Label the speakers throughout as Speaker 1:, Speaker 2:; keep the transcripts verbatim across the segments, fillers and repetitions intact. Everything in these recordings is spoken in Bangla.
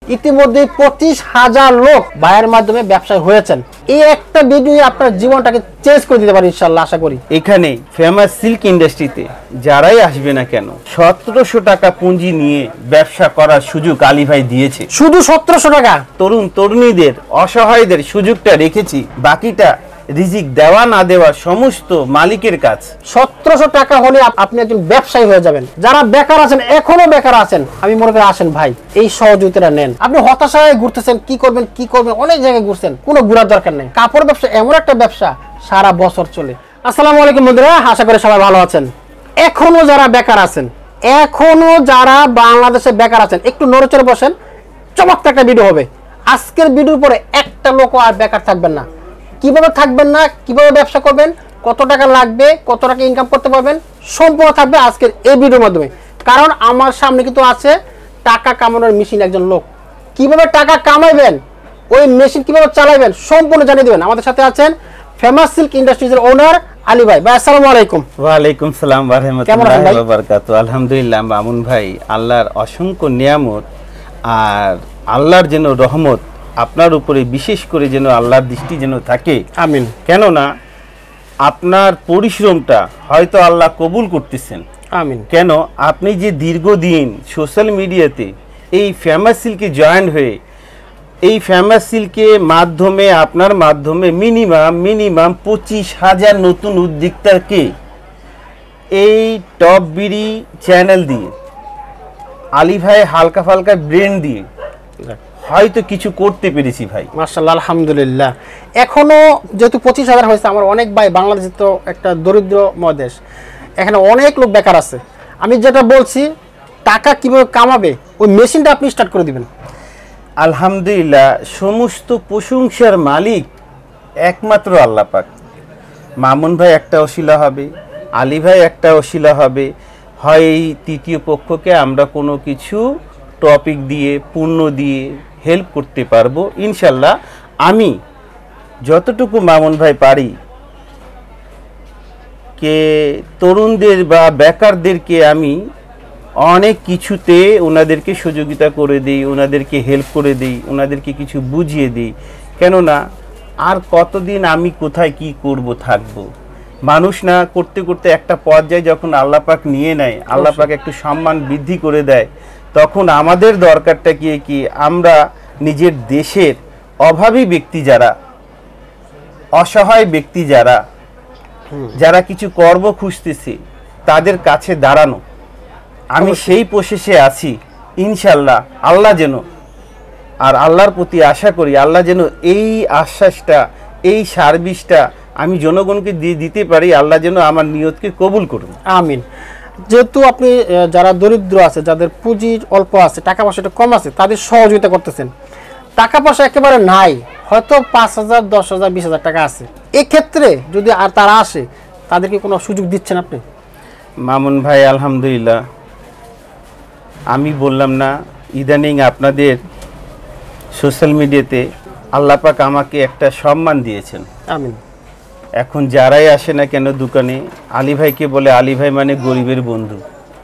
Speaker 1: ইতিমধ্যে পঁচিশ হাজার লোক ভাইয়ের মাধ্যমে ব্যবসায়ী হয়েছেন। এই একটা ভিডিও আপনার জীবনটাকে চেঞ্জ করে দিতে পারে ইনশাআল্লাহ, আশা করি।
Speaker 2: এখানে ফেমাস সিল্ক ইন্ডাস্ট্রিতে যারাই আসবে না কেন সতেরোশো টাকা পুঁজি নিয়ে ব্যবসা করার সুযোগ আলী ভাই দিয়েছে।
Speaker 1: শুধু সতেরোশো টাকা?
Speaker 2: তরুণ তরুণীদের, অসহায়দের সুযোগটা রেখেছি, বাকিটা রিজিক দেওয়া না দেওয়া সমস্ত মালিকের কাজ।
Speaker 1: সতেরোশো টাকা হলে আপনি একজন ব্যবসায়ী হয়ে যাবেন। যারা বেকার আছেন, এখনো বেকার আছেন, আমি মনে করি আসেন ভাই, এই সহযোগিতা নেন। আপনি হতাশায় ঘুরতেছেন, কি করবেন কি করবেন, অনেক জায়গায় ঘুরছেন, কোনো ঘোরার দরকার নেই। কাপড় ব্যবসা এমন একটা ব্যবসা সারা বছর চলে। আসসালামু আলাইকুম বন্ধুরা, আশা করি সবাই ভালো আছেন। এখনো যারা বেকার আছেন, এখনো যারা বাংলাদেশে বেকার আছেন, একটু নড়েচড়ে বসেন, চমৎকার একটা ভিডিও হবে। আজকের ভিডিওর পরে একটা লোক আর বেকার থাকবেন না। কিভাবে থাকবেন না, কিভাবে ব্যবসা করবেন, কত টাকা লাগবে, কত টাকা ইনকাম করতে পারবেন, সম্পূর্ণ থাকবে আজকের এই ভিডিওর মাধ্যমে। কারণ আমার সামনে কিন্তু আছে টাকা কামানোর মেশিন, একজন লোক। কিভাবে টাকা কামাইবেন, ওই মেশিন কিভাবে চালাবেন, সম্পূর্ণ জানিয়ে দেবেন। আমাদের সাথে আছেন ফেমাস সিল্ক ইন্ডাস্ট্রিজের ওনার আলী ভাই। ভাই আসসালামু আলাইকুম।
Speaker 2: ওয়ালাইকুম সালাম ওয়া রাহমাতুল্লাহি ওয়া বারাকাতুহু। আলহামদুলিল্লাহ মামুন ভাই, আল্লাহর অসংখ্য নিয়ামত আর আল্লাহর যেন রহমত আপনার উপরে বিশেষ করে যেন আল্লাহর দৃষ্টি যেন থাকে।
Speaker 1: আমিন।
Speaker 2: কেননা আপনার পরিশ্রমটা হয়তো আল্লাহ কবুল করতেছেন।
Speaker 1: আমিন।
Speaker 2: কেন আপনি যে দীর্ঘদিন সোশ্যাল মিডিয়াতে এই ফেমাস সিল্কে জয়েন হয়ে এই ফেমাস সিল্কের মাধ্যমে আপনার মাধ্যমে মিনিমাম মিনিমাম পঁচিশ হাজার নতুন উদ্যোক্তাকে এই টপ বিডি চ্যানেল দিয়ে আলী ভাই হালকা ফালকা ব্রেন দিয়ে হয়তো কিছু করতে পেরেছি ভাই।
Speaker 1: মাশাআল্লাহ, আলহামদুলিল্লাহ। এখনো যেহেতু পঁচিশ হাজার হয়েছে, আমার অনেক ভাই, বাংলাদেশ তো একটা দরিদ্রময় দেশ, এখানে অনেক লোক বেকার আছে। আমি যেটা বলছি, টাকা কিভাবে কামাবে ওই মেশিনটা আপনি স্টার্ট করে দিবেন।
Speaker 2: আলহামদুলিল্লাহ, সমস্ত প্রশংসার মালিক একমাত্র আল্লাহ পাক। মামুন ভাই একটা ওসিলা হবে, আলী ভাই একটা ওসিলা হবে, হয় এই তৃতীয় পক্ষকে আমরা কোনো কিছু টপিক দিয়ে পূর্ণ দিয়ে হেল্প করতে পারবো ইনশাল্লাহ। আমি যতটুকু মামুন ভাই পারি কে তরুণদের বা বেকারদেরকে আমি অনেক কিছুতে ওনাদেরকে সহযোগিতা করে দিই, ওনাদেরকে হেল্প করে দিই, ওনাদেরকে কিছু বুঝিয়ে দিই। কেননা আর কতদিন আমি কোথায় কি করব থাকবো, মানুষ না করতে করতে একটা পর্যায়ে যখন আল্লাহ পাক নিয়ে নেয়, আল্লাহ পাক একটু সম্মান বৃদ্ধি করে দেয়, তখন আমাদের দরকারটা কি কি আমরা নিজের দেশের অভাবী ব্যক্তি যারা, অসহায় ব্যক্তি যারা, যারা কিছু কর্ম খুঁজতেছে তাদের কাছে দাঁড়ানো। আমি সেই প্রসেসে আছি ইনশাল্লাহ। আল্লাহ যেন, আর আল্লাহর প্রতি আশা করি আল্লাহ যেন এই আশ্বাসটা, এই সার্ভিসটা আমি জনগণকে দিয়ে দিতে পারি। আল্লাহ যেন আমার নিয়তকে কবুল করুন।
Speaker 1: আমিন। যেহেতু আপনি যারা দরিদ্র আছে, যাদের পুঁজি অল্প আছে, টাকা পয়সাটা কম আছে, তাদের সহযোগিতা করতেছেন। টাকা পয়সা একেবারে নাই, হয়তো পাঁচ হাজার দশ হাজার বিশ হাজার টাকা আছে, এক্ষেত্রে যদি আর তারা আসে, তাদেরকে কোনো সুযোগ দিচ্ছেন আপনি?
Speaker 2: মামুন ভাই আলহামদুলিল্লাহ, আমি বললাম না ইদানিং আপনাদের সোশ্যাল মিডিয়াতে আল্লাহ পাক আমাকে একটা সম্মান দিয়েছেন।
Speaker 1: আমিন।
Speaker 2: এখন যারাই আসে না কেন দোকানে, আলী ভাইকে বলে আলী ভাই মানে গরিবের বন্ধু,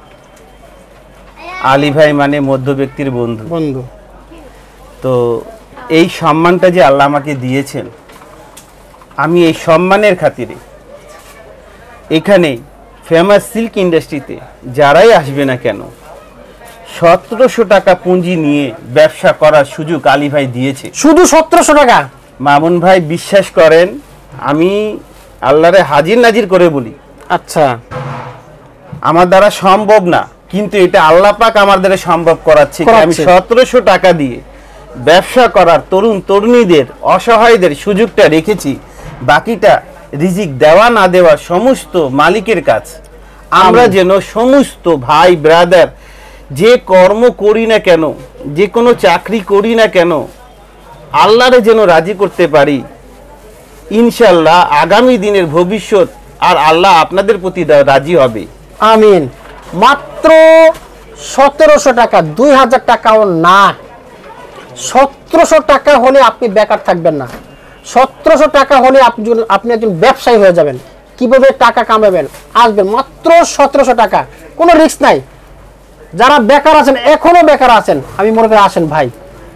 Speaker 2: আলী ভাই মানে মধ্য ব্যক্তির বন্ধু
Speaker 1: বন্ধু
Speaker 2: তো এই সম্মানটা যে আল্লাহ আমাকে দিয়েছেন, আমি এই সম্মানের খাতিরে এখানে ফেমাস সিল্ক ইন্ডাস্ট্রিতে যারাই আসবে না কেন সতেরোশো টাকা পুঁজি নিয়ে ব্যবসা করার সুযোগ আলী ভাই দিয়েছে।
Speaker 1: শুধু সতেরোশো টাকা?
Speaker 2: মামুন ভাই বিশ্বাস করেন, আমি আল্লাহরে হাজির নাজির করে বলি,
Speaker 1: আচ্ছা,
Speaker 2: আমার দ্বারা সম্ভব না, কিন্তু এটা আল্লাহ পাক আমার দ্বারা সম্ভব করাচ্ছে। আমি সতেরোশো টাকা দিয়ে ব্যবসা করার তরুণ তরুণীদের, অসহায়দের সুযোগটা রেখেছি, বাকিটা রিজিক দেওয়া না দেওয়া সমস্ত মালিকের কাজ। আমরা যেন সমস্ত ভাই ব্রাদার যে কর্ম করি না কেন, যে কোনো চাকরি করি না কেন, আল্লাহরে যেন রাজি করতে পারি ইনশাল্লাহ। আগামী দিনের ভবিষ্যৎ আর আল্লাহ আপনাদের প্রতি রাজি হবে।
Speaker 1: আমিন। মাত্র সতেরোশো টাকা, দুই হাজার টাকাও না। সতেরোশো টাকা হলে আপনি বেকার থাকবেন না। সতেরোশো টাকা হলে আপনি আপনি একজন ব্যবসায়ী হয়ে যাবেন। কিভাবে টাকা কামাবেন, আসবেন মাত্র সতেরোশো টাকা, কোনো রিস্ক নাই। যারা বেকার আছেন, এখনো বেকার আছেন, আমি মনে করি আসেন ভাই,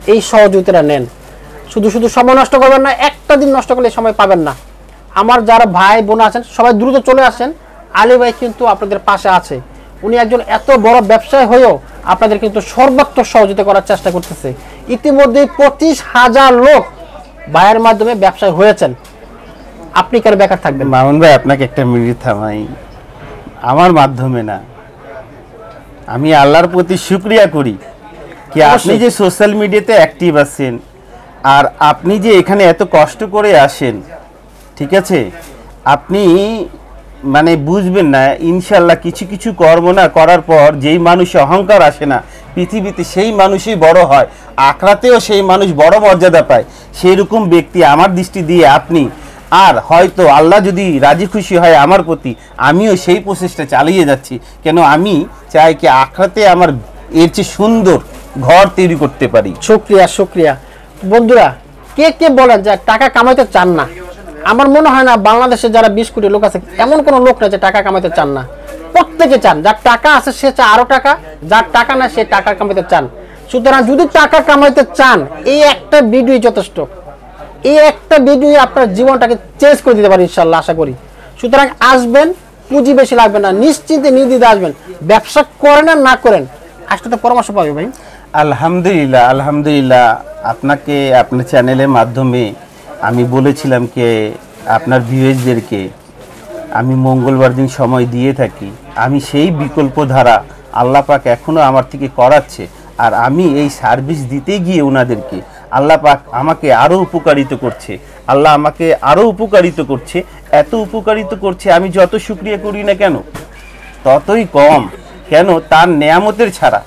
Speaker 1: এই সহযোগিতাটা নেন। শুধু শুধু সময় নষ্ট করবেন না, একটা দিন নষ্ট করলে সময় পাবেন না। আমার যারা ভাই বোন আছেন সবাই দ্রুত চলে আসেন, আলী ভাই কিন্তু আপনাদের পাশে আছে। উনি একজন এত বড় ব্যবসায়ী হয়েও আপনাদের কিন্তু সর্বাত্মক সহযোগিতা করার চেষ্টা করতেছে। ইতিমধ্যে পঁচিশ হাজার লোক ভাইয়ের মাধ্যমে ব্যবসায়ী হয়েছেন, আপনি কেন বেকার থাকবেন?
Speaker 2: মামুন ভাই, আপনাকে একটা মিনিট থামাই। আমার মাধ্যমে না, আমি আল্লাহর প্রতি শুকরিয়া করি কি আপনি যে সোশ্যাল মিডিয়াতে অ্যাক্টিভ আছেন, আর আপনি যে এখানে এত কষ্ট করে আসেন, ঠিক আছে? আপনি মানে বুঝবেন না, ইনশাল্লাহ কিছু কিছু কর্ম না করার পর যেই মানুষ অহংকার আসে না পৃথিবীতে, সেই মানুষই বড় হয়, আখরাতেও সেই মানুষ বড় মর্যাদা পায়। সেই রকম ব্যক্তি আমার দৃষ্টি দিয়ে আপনি, আর হয়তো আল্লাহ যদি রাজি খুশি হয় আমার প্রতি, আমিও সেই প্রচেষ্টা চালিয়ে যাচ্ছি। কেন আমি চাই কি আখরাতে আমার এর চেয়ে সুন্দর ঘর তৈরি করতে পারি।
Speaker 1: শুকরিয়া শুকরিয়া। বন্ধুরা, কে কে বলেন যে টাকা কামাইতে চান না? আমার মনে হয় না বাংলাদেশে যারা বিশ কোটি লোক আছে এমন কোনো লোক না যে টাকা কামাইতে চান না। প্রত্যেকে চান, যার টাকা আছে সে চায় আরো টাকা, যার টাকা না সে টাকা কামাইতে চান। সুতরাং যদি টাকা কামাইতে চান, এই একটা ভিডিও যথেষ্ট। এই একটা ভিডিও আপনার জীবনটাকে চেঞ্জ করে দিতে পারে ইনশাল্লাহ, আশা করি। সুতরাং আসবেন, পুঁজি বেশি লাগবে না, নিশ্চিন্তে নির্দ্বিধায় আসবেন। ব্যবসা করেন আর না করেন, আসলে তো পরামর্শ পাবে ভাই।
Speaker 2: আলহামদুলিল্লাহ, আলহামদুলিল্লাহ। আপনাকে আপনার চ্যানেলের মাধ্যমে আমি বলেছিলাম যে আপনার ভিউয়ার্সদেরকে আমি মঙ্গলবার দিন সময় দিয়ে থাকি। আমি সেই বিকল্প ধারা আল্লাহ পাক এখনও আমার থেকে করাচ্ছে, আর আমি এই সার্ভিস দিতে গিয়ে ওনাদেরকে আল্লাহ পাক আমাকে আরও উপকারিত করছে। আল্লাহ আমাকে আরও উপকারিত করছে, এত উপকারিত করছে আমি যত শুকরিয়া করি না কেন ততই কম। কেন? তার নেয়ামতের ছাড়া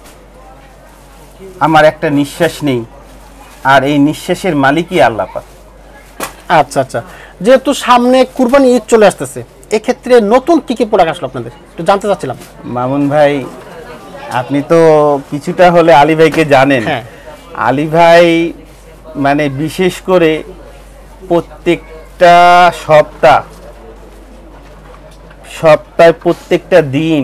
Speaker 2: আমার একটা নিঃশ্বাস নেই, আর এই নিঃশ্বাসের মালিকই আল্লাহ পাক।
Speaker 1: আচ্ছা আচ্ছা, যেহেতু সামনে কুরবানি ঈদ চলে আসতেছে, এক্ষেত্রে নতুন কি কি প্রোডাক্ট আসলো আপনাদের একটু জানতে চাচ্ছিলাম।
Speaker 2: মামুন ভাই, আপনি তো কিছুটা হলে আলী ভাইকে জানেন।
Speaker 1: হ্যাঁ।
Speaker 2: আলী ভাই মানে বিশেষ করে প্রত্যেকটা সপ্তাহ সপ্তাহে প্রত্যেকটা দিন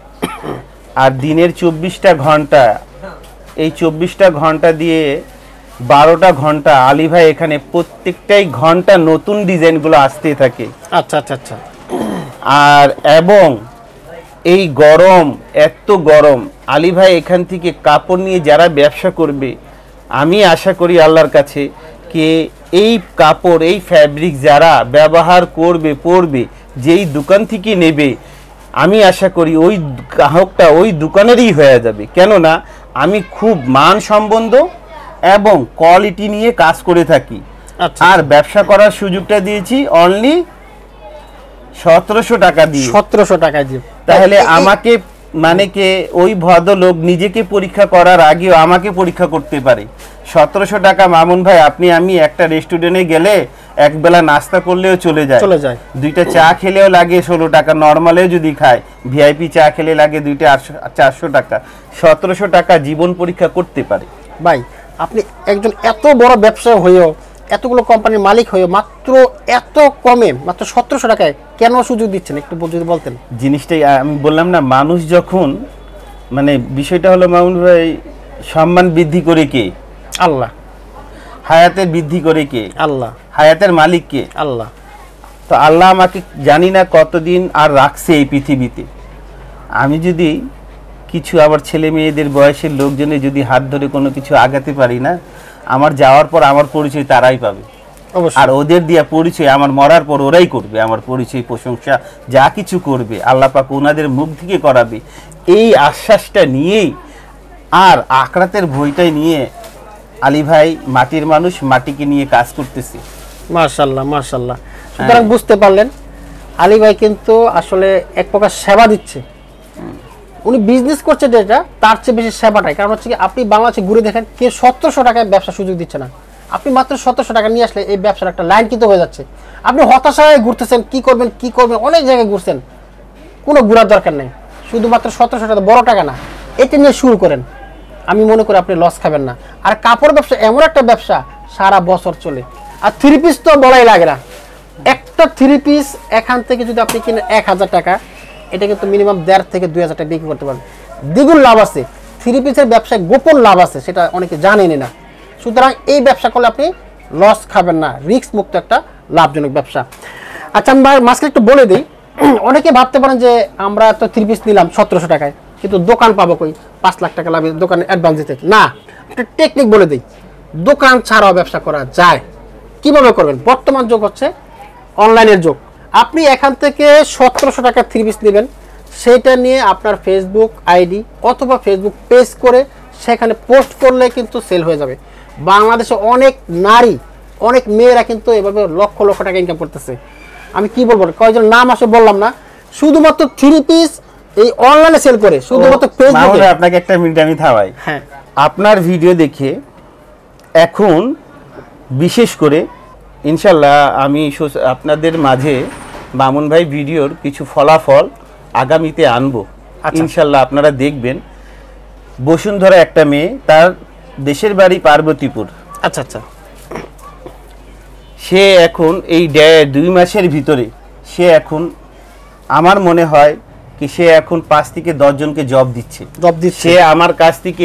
Speaker 2: আর দিনের চব্বিশটা ঘন্টা, এই চব্বিশটা ঘন্টা দিয়ে বারোটা ঘন্টা আলী ভাই এখানে প্রত্যেকটাই ঘন্টা নতুন ডিজাইনগুলো আসতে থাকে।
Speaker 1: আচ্ছা আচ্ছা আচ্ছা।
Speaker 2: আর এবং এই গরম, এত গরম, আলী ভাই এখান থেকে কাপড় নিয়ে যারা ব্যবসা করবে, আমি আশা করি আল্লাহর কাছে কে এই কাপড়, এই ফ্যাব্রিক যারা ব্যবহার করবে, পরবে, যেই দোকান থেকে নেবে, আমি আশা করি ওই গ্রাহকটা ওই দোকানেরই হয়ে যাবে। কেননা আমি খুব মান সম্বন্ধ এবং কোয়ালিটি নিয়ে কাজ করে থাকি।
Speaker 1: আচ্ছা।
Speaker 2: আর ব্যবসা করার সুযোগটা দিয়েছি অনলি সতেরোশো টাকা দিয়ে।
Speaker 1: সতেরোশো টাকা দিয়ে
Speaker 2: তাহলে আমাকে মানে কে ওই ভদ্রলোক নিজেকে পরীক্ষা করার আগেও আমাকে পরীক্ষা করতে পারে। সতেরোশো টাকা মামুন ভাই, আপনি আমি একটা রেস্টুরেন্টে গেলে এক বেলা নাস্তা করলেও চলে যায়,
Speaker 1: চলে যায়।
Speaker 2: দুইটা চা খেলেও লাগে ষোলো টাকা, নর্মালেও যদি খায়, ভিআইপি চা খেলে লাগে দুইটা আটশো চারশো টাকা। সতেরোশো টাকা জীবন পরীক্ষা করতে পারে।
Speaker 1: ভাই, আপনি একজন এত বড় ব্যবসায়ী হয়েও, এতগুলো কোম্পানির মালিক হয়েও মাত্র এত কমে, মাত্র সতেরোশো টাকায় কেন সুযোগ দিচ্ছেন একটু যদি বলতেন।
Speaker 2: জিনিসটাই আমি বললাম না, মানুষ যখন মানে বিষয়টা হলো মামুন ভাই, সম্মান বৃদ্ধি করে কে?
Speaker 1: আল্লাহ।
Speaker 2: হায়াতের বৃদ্ধি করে কে?
Speaker 1: আল্লাহ।
Speaker 2: হায়াতের মালিক কে?
Speaker 1: আল্লাহ।
Speaker 2: তো আল্লাহ আমাকে জানি না কতদিন আর রাখছে এই পৃথিবীতে। আমি যদি কিছু আবার ছেলে মেয়েদের বয়সের লোকজনে যদি হাত ধরে কোনো কিছু আগাতে পারি না, আমার যাওয়ার পর আমার পরিচয় তারাই পাবে। আর ওদের দিয়া পরিচয় আমার মরার পর ওরাই করবে, আমার পরিচয় প্রশংসা যা কিছু করবে আল্লাহ পাক ওনাদের মুখ থেকে করাবে। এই আশ্বাসটা নিয়েই আর আখরাতের ভয়টাই নিয়ে আলী ভাই মাটির মানুষ, মাটিকে নিয়ে কাজ করতেছে।
Speaker 1: মাশাআল্লাহ মাশাআল্লাহ। সুতরাং বুঝতে পারলেন আলী ভাই কিন্তু আসলে এক প্রকার সেবা দিচ্ছে। উনি বিজনেস করছে যেটা, তার চেয়ে বেশি সেবাটাই। কারণ হচ্ছে কি, আপনি বাংলাদেশে ঘুরে দেখেন কেউ সতেরোশো টাকায় ব্যবসা সুযোগ দিচ্ছে না। আপনি মাত্র সতেরোশো টাকা নিয়ে আসলে এই ব্যবসার একটা লাইন কিন্তু হয়ে যাচ্ছে। আপনি হতাশায় ঘুরতেছেন, কি করবেন কি করবেন, অনেক জায়গায় ঘুরছেন, কোনো ঘোরার দরকার নেই। শুধুমাত্র সতেরোশো টাকা বড় টাকা না, এটা নিয়ে শুরু করেন। আমি মনে করি আপনি লস খাবেন না। আর কাপড় ব্যবসা এমন একটা ব্যবসা সারা বছর চলে। আর থ্রি পিস তো বলাই লাগে না। একটা থ্রি পিস এখান থেকে যদি আপনি কিনেন এক হাজার টাকা, এটা কিন্তু মিনিমাম দেড় থেকে দুই হাজার টাকা বিক্রি করতে পারেন। দ্বিগুণ লাভ আছে। থ্রি পিসের ব্যবসায় গোপন লাভ আছে, সেটা অনেকে জানেনি না। সুতরাং এই ব্যবসা করলে আপনি লস খাবেন না, রিস্ক মুক্ত একটা লাভজনক ব্যবসা। আচ্ছা আমি মাঝখানে একটু বলে দিই, অনেকে ভাবতে পারেন যে আমরা তো থ্রি পিস নিলাম সতেরোশো টাকায়, কিন্তু দোকান পাবো কই, পাঁচ লাখ টাকা লাভ দোকানে অ্যাডভান্স দিতে। না, একটা টেকনিক বলে দিই, দোকান ছাড়াও ব্যবসা করা যায়। কিভাবে করবেন? বর্তমান যুগ হচ্ছে অনলাইনের যুগ। আপনি এখান থেকে সতেরোশো টাকা থ্রি পিস নেবেন, সেটা নিয়ে আপনার ফেসবুক আইডি অথবা ফেসবুক পেজ করে সেখানে পোস্ট করলে কিন্তু সেল হয়ে যাবে। বাংলাদেশে অনেক নারী, অনেক মেয়েরা কিন্তু এভাবে লক্ষ লক্ষ টাকা ইনকাম করতেছে। আমি কি বলবো, কয়েকজন নাম আসে বললাম না, শুধুমাত্র থ্রি পিস এই অনলাইনে সেল করে, শুধুমাত্র ফেসবুকে।
Speaker 2: আপনাকে একটা মিনিট আমি থামাই।
Speaker 1: হ্যাঁ,
Speaker 2: আপনার ভিডিও দেখে এখন বিশেষ করে ইনশাল্লাহ আমি আপনাদের মাঝে মামুন ভাই ভিডিওর কিছু ফলাফল আগামীতে আনবো। ইনশাল্লাহ আপনারা দেখবেন। বসুন্ধরা একটা মেয়ে, তার দেশের বাড়ি পার্বতীপুর।
Speaker 1: আচ্ছা আচ্ছা।
Speaker 2: সে এখন এই দুই মাসের ভিতরে সে এখন আমার মনে হয় কি সে এখন পাঁচ থেকে দশ জনকে জব দিচ্ছে
Speaker 1: জব দিচ্ছে
Speaker 2: সে আমার কাছ থেকে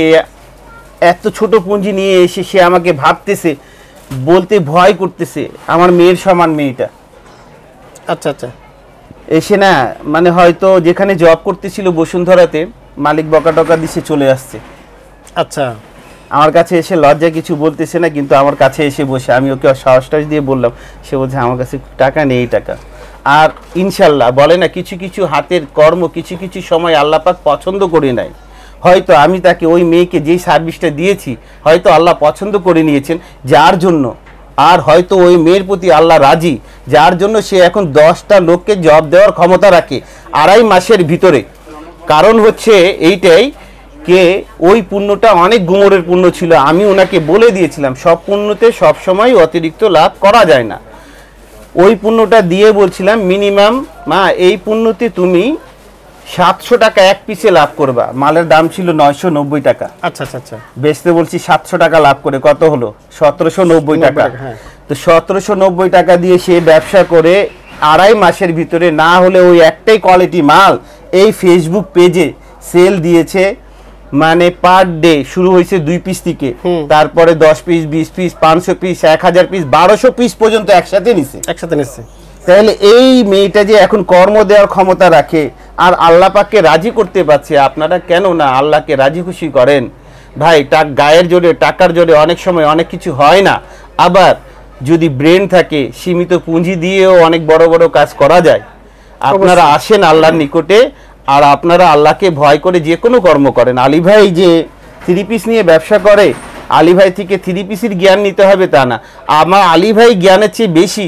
Speaker 2: এত ছোট পুঁজি নিয়ে এসে সে আমাকে ভাবতেছে, বলতে ভয় করতেছে আমার মেয়ের সমান মেয়েটা।
Speaker 1: আচ্ছা আচ্ছা।
Speaker 2: এসে না মানে হয়তো যেখানে জব করতেছিল বসুন্ধরাতে মালিক বকা টকা দিছে চলে আসছে।
Speaker 1: আচ্ছা।
Speaker 2: আমার কাছে এসে লজ্জা কিছু বলতেছে না, কিন্তু আমার কাছে এসে বসে আমি ওকে সাহস টাহস দিয়ে বললাম, সে বলছে আমার কাছে টাকা নেই টাকা। আর ইনশাল্লাহ বলে না কিছু কিছু হাতের কর্ম কিছু কিছু সময় আল্লাহ পাক পছন্দ করে নেয়। হয়তো আমি তাকে ওই মেয়েকে যেই সার্ভিসটা দিয়েছি হয়তো আল্লাহ পছন্দ করে নিয়েছেন, যার জন্য আর হয়তো ওই মেয়ের প্রতি আল্লাহ রাজি, যার জন্য সে এখন দশটা লোককে জব দেওয়ার ক্ষমতা রাখে আড়াই মাসের ভিতরে। কারণ হচ্ছে এইটাই কে ওই পুণ্যটা অনেক গুমরের পুণ্য ছিল। আমি ওনাকে বলে দিয়েছিলাম সব পুণ্যতে সবসময় অতিরিক্ত লাভ করা যায় না। ওই পুণ্যটা দিয়ে বলছিলাম মিনিমাম মা এই পুণ্যতে তুমি সাতশো টাকা এক পিসে লাভ করবা। মালের দাম ছিল নয়শো নব্বই টাকা।
Speaker 1: আচ্ছা আচ্ছা আচ্ছা।
Speaker 2: বেচতে বলছি সাতশো টাকা লাভ করে কত হলো? সতেরোশো নব্বই টাকা। তো সতেরোশো নব্বই টাকা দিয়ে সে ব্যবসা করে আড়াই মাসের ভিতরে না হলে ওই একটাই কোয়ালিটি মাল এই ফেসবুক পেজে সেল দিয়েছে। মানে পার ডে শুরু হয়েছে দুই পিস থেকে, তারপরে দশ পিস বিশ পিস পাঁচশো পিস এক হাজার পিস বারোশো পিস পর্যন্ত একসাথে নিছে
Speaker 1: একসাথে নিচ্ছে।
Speaker 2: তাহলে এই মেয়েটা যে এখন কর্ম দেওয়ার ক্ষমতা রাখে আর আল্লাহ পাককে রাজি করতে পারছে, আপনারা কেন না আল্লাহকে রাজি খুশি করেন ভাই? টাক গায়ের জোরে টাকার জোরে অনেক সময় অনেক কিছু হয় না। আবার যদি ব্রেন থাকে সীমিত পুঁজি দিয়েও অনেক বড় বড় কাজ করা যায়। আপনারা আসেন আল্লাহর নিকটে আর আপনারা আল্লাহকে ভয় করে যে কোনো কর্ম করেন। আলী ভাই যে থ্রি পিস নিয়ে ব্যবসা করে, আলী ভাই থেকে থ্রি পিসের জ্ঞান নিতে হবে তা না। আমার আলী ভাই জ্ঞানের চেয়ে বেশি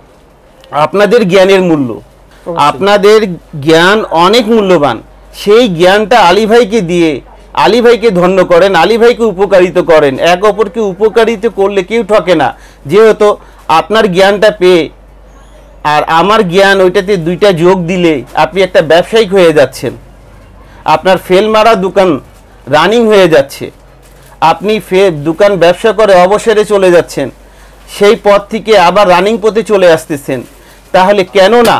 Speaker 2: আপনাদের জ্ঞানের মূল্য। আপনাদের জ্ঞান অনেক মূল্যবান। সেই জ্ঞানটা আলী ভাইকে দিয়ে আলী ভাইকে ধন্য করেন, আলী ভাইকে উপকারিত করেন। এক অপরকে উপকারিত করলে কেউ ঠকে না। যেহেতু আপনার জ্ঞানটা পেয়ে আর আমার জ্ঞান ওইটাতে দুইটা যোগ দিলে আপনি একটা ব্যবসায়িক হয়ে যাচ্ছেন। আপনার ফেল মারা দোকান রানিং হয়ে যাচ্ছে, আপনি ফে দোকান ব্যবসা করে অবসরে চলে যাচ্ছেন, সেই পথ থেকে আবার রানিং পথে চলে আসতেছেন। তাহলে কেন না,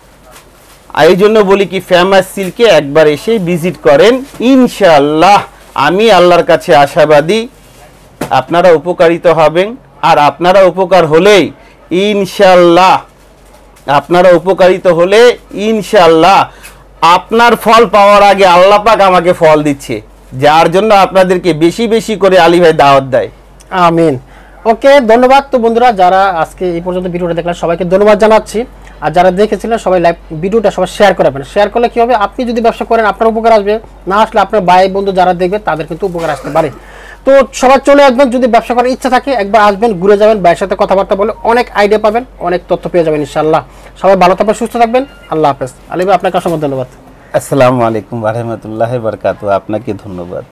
Speaker 2: এই জন্য বলি কি ফেমাস সিল্কে একবার এসে ভিজিট করেন। ইনশাআল্লাহ আমি আল্লাহর কাছে আশাবাদী আপনারা উপকারিত হবেন। আর আপনারা উপকার হলেই ইনশাআল্লাহ আপনারা উপকারিত হলে ইনশাআল্লাহ আপনার ফল পাওয়ার আগে আল্লাহ পাক আমাকে ফল দিচ্ছে, যার জন্য আপনাদেরকে বেশি বেশি করে আলী ভাই দাওয়াত দেয়।
Speaker 1: আমিন। ওকে, ধন্যবাদ। তো বন্ধুরা যারা আজকে এই পর্যন্ত ভিডিওটা দেখলেন সবাইকে ধন্যবাদ জানাচ্ছি। আর যারা দেখেছিলেন সবাই লাইভ ভিডিওটা সবাই শেয়ার করবেন। শেয়ার করলে কি হবে, আপনি যদি ব্যবসা করেন আপনার উপকার আসবে, না আসলে আপনার ভাই বন্ধু যারা দেখবে তাদের কিন্তু উপকার আসতে পারে। তো সবাই চলে আসবেন, যদি ব্যবসা করার ইচ্ছা থাকে একবার আসবেন, ঘুরে যাবেন, ভাইয়ের সাথে কথাবার্তা বলে অনেক আইডিয়া পাবেন, অনেক তথ্য পেয়ে যাবেন ইনশাআল্লাহ। সবাই ভালো থাকবেন, সুস্থ থাকবেন। আল্লাহ হাফেজ। আলী ভাই আপনাকে অসংখ্য ধন্যবাদ।
Speaker 2: আসসালামু আলাইকুম ওয়া রাহমাতুল্লাহি ওয়া বারাকাতুহু। আপনাকে ধন্যবাদ।